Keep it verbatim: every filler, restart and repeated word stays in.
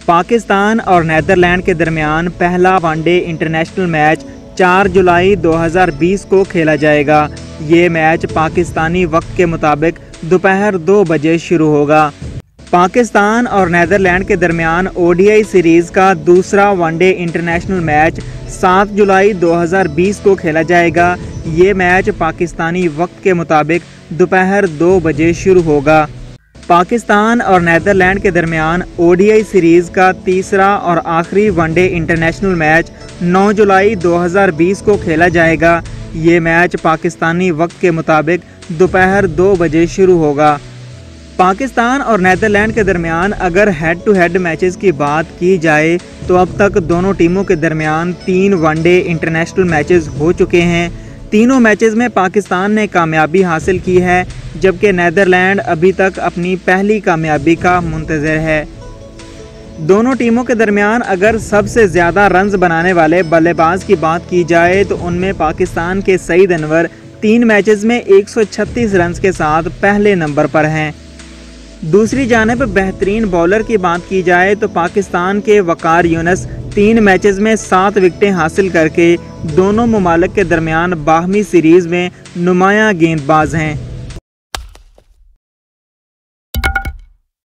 पाकिस्तान और नीदरलैंड के दरमियान पहला वनडे इंटरनेशनल मैच चार जुलाई दो हज़ार बीस को खेला जाएगा। ये मैच पाकिस्तानी वक्त के मुताबिक दोपहर दो बजे शुरू होगा। पाकिस्तान और नीदरलैंड के दरमियान ओडीआई सीरीज़ का दूसरा वनडे इंटरनेशनल मैच सात जुलाई दो हज़ार बीस को खेला जाएगा। ये मैच पाकिस्तानी वक्त के मुताबिक दोपहर दो बजे शुरू होगा। पाकिस्तान और नीदरलैंड के दरमियान ओडीआई सीरीज़ का तीसरा और आखिरी वनडे इंटरनेशनल मैच नौ जुलाई दो हज़ार बीस को खेला जाएगा। ये मैच पाकिस्तानी वक्त के मुताबिक दोपहर दो बजे शुरू होगा। पाकिस्तान और नीदरलैंड के दरमियान अगर हेड टू हेड मैचेस की बात की जाए तो अब तक दोनों टीमों के दरमियान तीन वनडे इंटरनेशनल मैचेस हो चुके हैं। तीनों मैचेस में पाकिस्तान ने कामयाबी हासिल की है, जबकि नीदरलैंड अभी तक अपनी पहली कामयाबी का मुंतज़िर है। दोनों टीमों के दरमियान अगर सबसे ज़्यादा रन्स बनाने वाले बल्लेबाज की बात की जाए तो उनमें पाकिस्तान के सईद अनवर तीन मैचेस में एक सौ छत्तीस रन्स के साथ पहले नंबर पर हैं। दूसरी जानिब बेहतरीन बॉलर की बात की जाए तो पाकिस्तान के वकार यूनुस तीन मैचेस में सात विकेटें हासिल करके दोनों ममालिक के दरमियान बाहमी सीरीज़ में नुमायां गेंदबाज हैं।